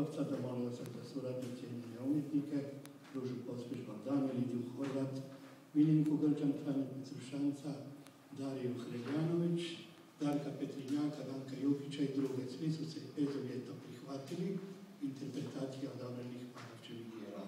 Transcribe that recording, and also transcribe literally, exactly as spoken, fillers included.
Zborovca, domolila sa za súradnice a umjetnike, Ružu Pospeš Baldani, Lidiju Horvat, Milinku Grčan, Franju Petrušanca, Dariju Hreljanović, Darka Petrinjaka, Danka Jukića i druge. Svi su se bezuvjetno prihvatili interpretacija odabrenih Panofčevih dijela.